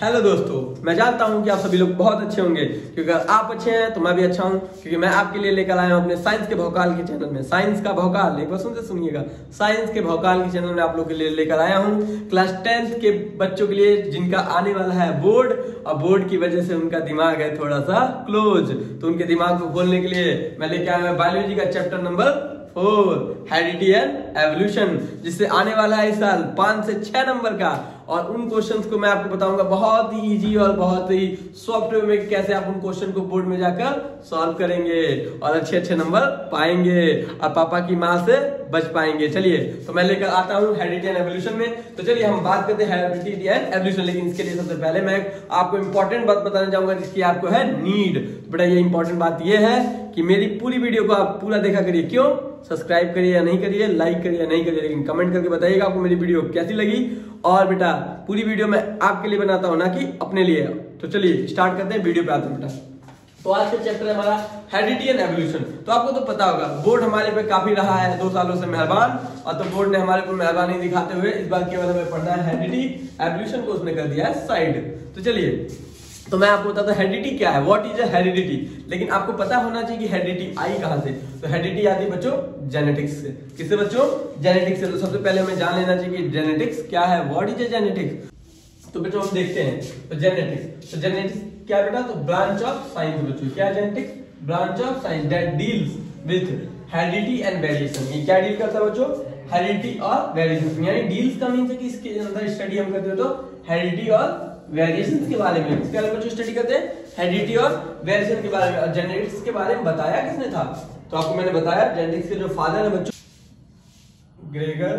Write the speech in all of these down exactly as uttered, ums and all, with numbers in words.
Hello दोस्तों, मैं जानता हूं कि आप सभी लोग बहुत अच्छे होंगे, क्योंकि अगर आप अच्छे हैं तो मैं भी अच्छा हूं, क्योंकि मैं आपके लिए लेकर आया हूं अपने साइंस के भौकाल के चैनल में। साइंस का भौकाल एक बार सुनते सुनिएगा, साइंस के भौकाल के चैनल में आप लोग के लिए लेकर आया हूं क्लास टेंथ के बच्चों के लिए, जिनका आने वाला है बोर्ड, और बोर्ड की वजह से उनका दिमाग है थोड़ा सा क्लोज, तो उनके दिमाग को खोलने के लिए मैं लेके आया हूं बायोलॉजी का chapter number four, heredity and evolution, जिससे आने वाला है इस साल पांच से छह नंबर का। और उन क्वेश्चंस को मैं आपको बताऊंगा बहुत ही इजी और बहुत ही सॉफ्ट वे में, कैसे आप उन क्वेश्चन को बोर्ड में जाकर सॉल्व करेंगे और अच्छे अच्छे नंबर पाएंगे और पापा की माँ से बच पाएंगे। चलिए, तो मैं लेकर आता हूँ हेरिडिटी एंड एवोल्यूशन में। तो चलिए हम बात करते हैं हेरिडिटी एंड एवोल्यूशन, लेकिन इसके लिए सबसे पहले मैं आपको इंपॉर्टेंट बात बताना चाहूंगा, जिसकी आपको है नीड। बेटा, ये इंपॉर्टेंट बात ये है कि मेरी पूरी वीडियो को आप पूरा देखा करिए। क्यों? सब्सक्राइब करिए या नहीं करिए, लाइक करिए या नहीं करिए, लेकिन कमेंट करके बताइएगा आपको मेरी वीडियो कैसी लगी। और बेटा, पूरी वीडियो मैं आपके लिए बनाता हूं, ना कि अपने लिए। तो चलिए स्टार्ट करते हैं, वीडियो पे आते हैं बेटा। तो आज का चैप्टर है हमारा हेरिडिटी एंड एवोल्यूशन। तो आपको तो पता होगा बोर्ड हमारे पे काफी रहा है दो सालों से मेहरबान, और तो बोर्ड ने हमारे को मेहरबानी दिखाते हुए इस बार केवल हमें पढ़ना है हेरिडिटी, एवोल्यूशन को उसने कर दिया है साइड। तो चलिए, तो मैं आपको बताता हूं हेरिडिटी क्या है, व्हाट इज अ हेरिडिटी। लेकिन आपको पता होना चाहिए कि हेरिडिटी आई कहां से। तो हेरिडिटी आती है बच्चों जेनेटिक्स से। किससे बच्चों? जेनेटिक्स से। तो सबसे पहले हमें जान लेना चाहिए कि जेनेटिक्स क्या है, व्हाट इज अ जेनेटिक्स। तो बच्चों हम देखते हैं, तो जेनेटिक्स, तो जेनेटिक्स क्या बेटा? तो ब्रांच ऑफ साइंस बच्चों। क्या है genetics? Branch of science that deals with heredity and variation. ये क्या डील करता है बच्चों? हेरिडिटी और वेरिएशन। यानी डील्स का मीन है कि इसके अंदर स्टडी हम करते हो तो हेरिडिटी और वेरिएशंस के बारे में, इसके बारे में स्टडी करते हैं, हेरिडिटी और वेरिएशन के बारे में। और जेनेटिक्स के बारे में बताया किसने था? तो आपको मैंने बताया जेनेटिक्स के जो फादर है बच्चों, ग्रेगर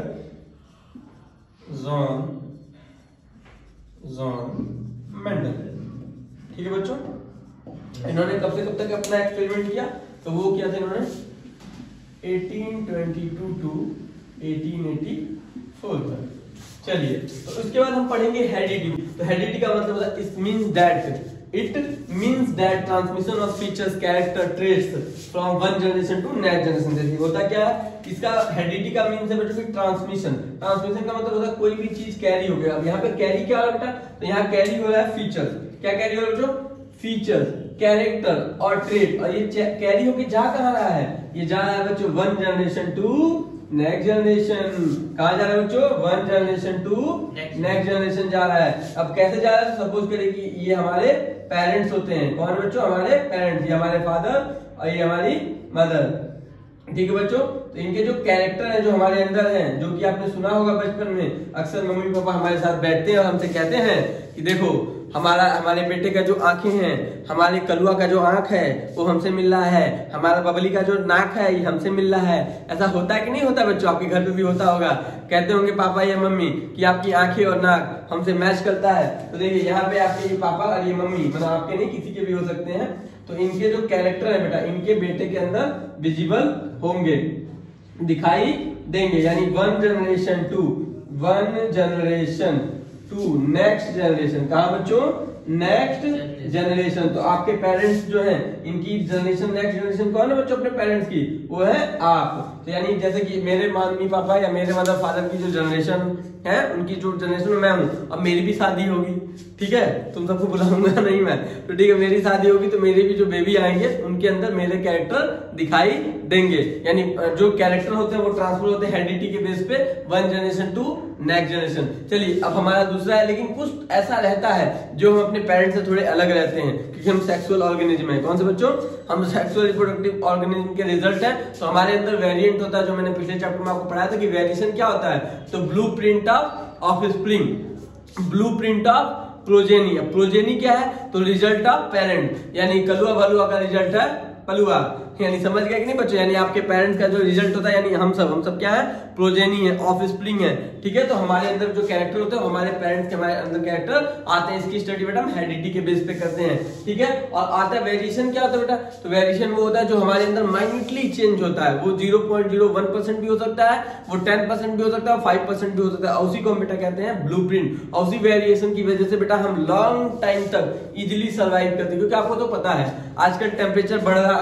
जॉन जॉन मेंडल। ठीक है बच्चों, इन्होंने कब से कब तक अपना एक्सपेरिमेंट किया? तो वो किया था इन्होंने अठारह सौ बाईस टू अठारह सौ चौरासी तक। चलिए, तो उसके बाद हम पढ़ेंगे हेरिडिटी। तो हेरिडिटी का मतलब होता है it means that it means that transmission of features, character, traits from one generation to next generation. जैसे होता क्या है, इसका हेरिडिटी का मींस है बेटा ट्रांसमिशन। ट्रांसमिशन का मतलब होता है कोई भी चीज कैरी हो गया। अब यहाँ पे कैरी क्या हो रहा है बेटा? तो यहाँ कैरी हो रहा है फीचर्स। क्या कैरी हो रहा है बच्चों? फीचर्स, कैरेक्टर और ट्रेट। और ये कैरी होके जा कहां रहा है? ये जा रहा है बच्चों one generation to next generation. कहां जा रहा है बच्चों? One generation to next generation जा रहा है। अब कैसे जा रहा है? तो सपोज करें कि ये हमारे पेरेंट्स होते हैं। कौन बच्चों? हमारे पेरेंट्स। ये हमारे फादर और ये हमारी मदर। ठीक है बच्चों, तो इनके जो कैरेक्टर है जो हमारे अंदर हैं, जो कि आपने सुना होगा बचपन में, अक्सर मम्मी पापा हमारे साथ बैठते हैं और हमसे कहते हैं कि देखो हमारा हमारे बेटे का जो आंखें हैं, हमारे कलुआ का जो आंख है वो हमसे मिल रहा है, हमारा बबली का जो नाक है ये हमसे मिल रहा है। ऐसा होता है कि नहीं होता बच्चों? आपके घर पे भी होता होगा। कहते होंगे पापा या मम्मी कि आपकी आंखें और नाक हमसे मैच करता है। तो देखिए यहाँ पे आपके ये पापा और ये मम्मी, मतलब आपके नहीं किसी के भी हो सकते हैं। तो इनके जो कैरेक्टर है बेटा, इनके बेटे के अंदर विजिबल होंगे, दिखाई देंगे। यानी one generation to one generation to next generation. कहा बच्चों? Next generation. तो आपके पेरेंट्स जो हैं, इनकी जनरेशन नेक्स्ट जनरेशन कौन है बच्चों? अपने पेरेंट्स की, वो है आप। तो यानी जैसे कि मेरे मम्मी पापा या मेरे मदर फादर की जो जनरेशन है, उनकी जो जनरेशन में मैं हूं, अब मेरी भी शादी होगी। ठीक है, तुम सबको बुलाऊंगा नहीं मैं, तो ठीक है, मेरी शादी होगी तो मेरे भी जो बेबी आएंगे उनके अंदर मेरे कैरेक्टर दिखाई देंगे। यानी जो कैरेक्टर होते हैं वो ट्रांसफर होते हैं हेरिडिटी के बेस पे one generation to next generation. चलिए, अब हमारा दूसरा है, लेकिन कुछ ऐसा रहता है जो हम अपने पेरेंट्स से थोड़े अलग रहते हैं, क्योंकि हम सेक्सुअल ऑर्गेनिज्म है। कौन से बच्चों? हम सेक्सुअल रिप्रोडक्टिव ऑर्गेनिज्म के रिजल्ट है। तो हमारे अंदर वेरिएंट होता है, जो मैंने पिछले चैप्टर में आपको पढ़ाया था कि वेरिएशन क्या होता है। तो blueprint of offspring, blueprint of progeny. अब प्रोजेनी क्या है? तो रिजल्ट ऑफ पेरेंट। यानी कलुआ भलुआ का रिजल्ट है पलुआ। यानी समझ गया कि नहीं बच्चों? यानी आपके पेरेंट्स का जो रिजल्ट होता है, यानी हम सब हम सब क्या है? प्रोजेनी है, ऑफस्प्रिंग है। ठीक है, तो हमारे अंदर जो कैरेक्टर होते हैं हमारे पेरेंट्स के हमारे अंदर कैरेक्टर आते हैं। इसकी स्टडी बेटा हम हेरिडिटी के बेस पे करते हैं। ठीक है, और आता है वेरिएशन। क्या होता है बेटा? तो वेरिएशन वो होता है जो हमारे अंदर माइन्यूटली चेंज होता है। वो zero point zero one percent भी हो सकता है, वो टेन परसेंट भी हो सकता है, फाइव परसेंट भी हो सकता है। उसी को हम बेटा कहते हैं ब्लूप्रिंट। और उसी वेरिएशन की वजह से बेटा हम लॉन्ग टाइम तक इजिली सर्वाइव करते हैं, क्योंकि आपको तो पता है आजकल टेम्परेचर बढ़ रहा है और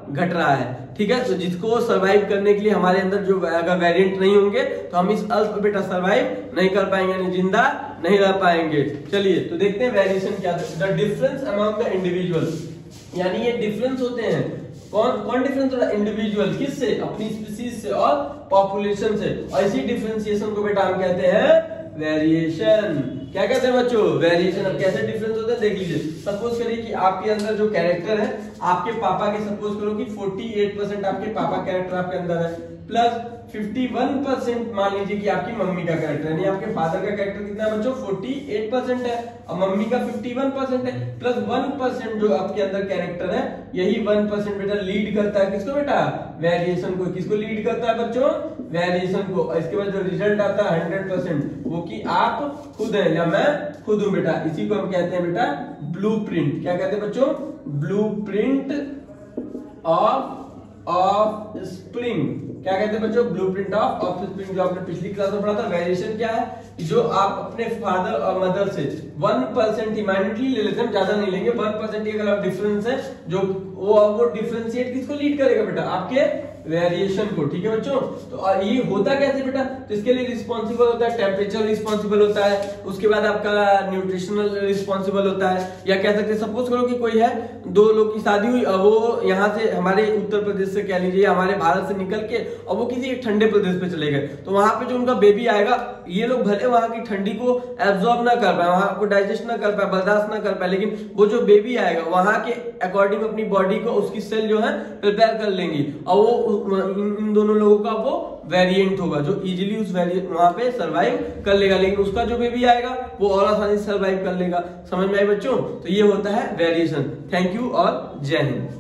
घट रहा है। ठीक है, तो जिसको सरवाइव करने के लिए हमारे अंदर जो अगर वेरिएंट नहीं होंगे तो हम इस अर्थ पे बेटा सरवाइव नहीं कर पाएंगे, यानी जिंदा नहीं रह पाएंगे। चलिए तो देखते हैं वेरिएशन क्या है। The difference among the individuals, यानी ये डिफरेंस होते हैं। कौन कौन डिफरेंस होता है? इंडिविजुअल, किससे? अपनी स्पीसीज से और पॉपुलेशन से। और इसी डिफरेंशिएशन को बेटा हम कहते हैं वेरिएशन। क्या कहते हैं बच्चों? वेरिएशन। अब कैसे डिफरेंस होता है देख लीजिए। सपोज करिए कि आपके अंदर जो कैरेक्टर है, आपके पापा के सपोज करो कि अड़तालीस परसेंट आपके पापा कैरेक्टर आपके अंदर है, प्लस इक्यावन परसेंट मान लीजिए कि आपकी मम्मी का कैरेक्टर है, यानी आपके फादर का कैरेक्टर कितना है बच्चों? अड़तालीस परसेंट है और मम्मी का इक्यावन परसेंट है, प्लस वन परसेंट जो आपके अंदर कैरेक्टर है, यही वन परसेंट बेटा लीड करता है किसको बेटा? वेरिएशन को। किसको लीड करता है बच्चों? वेरिएशन को। इसके बाद जो रिजल्ट आता है हंड्रेड परसेंट, वो कि आप खुद हैं या मैं खुद हूं बेटा। इसी को हम कहते हैं बेटा ब्लूप्रिंट। क्या कहते हैं बच्चों? Blueprint of offspring. क्या कहते हैं बच्चों? ब्लूप्रिंट ऑफ ऑफ स्प्रिंग, जो आपने पिछली क्लास में पढ़ा था। वेरिएशन क्या है? जो आप अपने फादर और मदर से वन परसेंट इमाइनेटली ले लेते हैं, ज्यादा नहीं लेंगे, वन परसेंट ही अगर डिफरेंस है, जो वो वो डिफरेंशिएट किसको लीड करेगा बेटा? आपके वेरिएशन को। ठीक है बच्चों, तो ये होता कैसे बेटा? तो इसके लिए रिस्पॉन्सिबल होता है टेम्परेचर, रिस्पॉन्सिबल होता है, उसके बाद आपका न्यूट्रिशनल रिस्पॉन्सिबल होता है, या कह सकते हैं सपोज करो कि कोई है, दो लोग की शादी हुई, वो यहाँ से हमारे उत्तर प्रदेश से कह लीजिए हमारे भारत से निकल के और वो किसी एक ठंडे प्रदेश पे चले गए, तो वहां पे जो उनका बेबी आएगा, ये लोग भले वहां की ठंडी को एब्जॉर्ब ना कर पाए, वहां को डाइजेस्ट ना कर पाए, बर्दाश्त ना कर पाए, लेकिन वो जो बेबी आएगा वहां के अकॉर्डिंग अपनी बॉडी को, उसकी सेल जो है प्रिपेयर कर लेंगी, और वो इन, इन दोनों लोगों का वो वेरिएंट होगा जो इजीली उस वेरिएंट वहां पे सरवाइव कर लेगा, लेकिन उसका जो बेबी आएगा वो और आसानी से सरवाइव कर लेगा। समझ में आई बच्चों? तो ये होता है वेरिएशन। थैंक यू और जय हिंद।